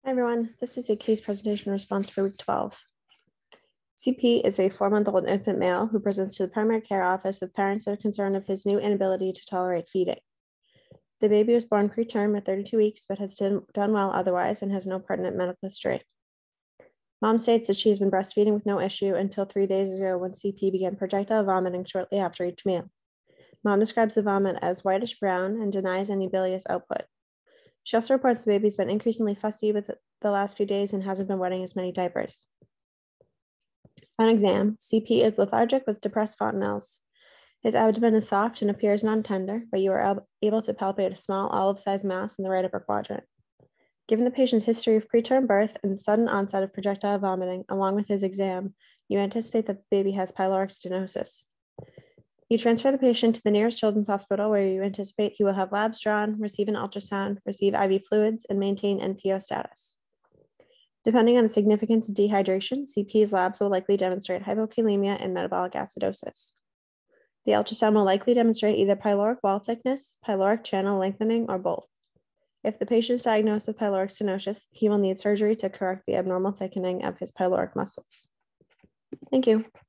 Hi everyone, this is a case presentation response for week 12. CP is a 4-month-old infant male who presents to the primary care office with parents that are concerned of his new inability to tolerate feeding. The baby was born preterm at 32 weeks, but has done well otherwise and has no pertinent medical history. Mom states that she has been breastfeeding with no issue until 3 days ago when CP began projectile vomiting shortly after each meal. Mom describes the vomit as whitish brown and denies any bilious output. She also reports the baby's been increasingly fussy with the last few days and hasn't been wetting as many diapers. On exam, CP is lethargic with depressed fontanelles. His abdomen is soft and appears non-tender, but you are able to palpate a small olive-sized mass in the right upper quadrant. Given the patient's history of preterm birth and sudden onset of projectile vomiting, along with his exam, you anticipate that the baby has pyloric stenosis. You transfer the patient to the nearest children's hospital where you anticipate he will have labs drawn, receive an ultrasound, receive IV fluids, and maintain NPO status. Depending on the significance of dehydration, CP's labs will likely demonstrate hypokalemia and metabolic acidosis. The ultrasound will likely demonstrate either pyloric wall thickness, pyloric channel lengthening, or both. If the patient is diagnosed with pyloric stenosis, he will need surgery to correct the abnormal thickening of his pyloric muscles. Thank you.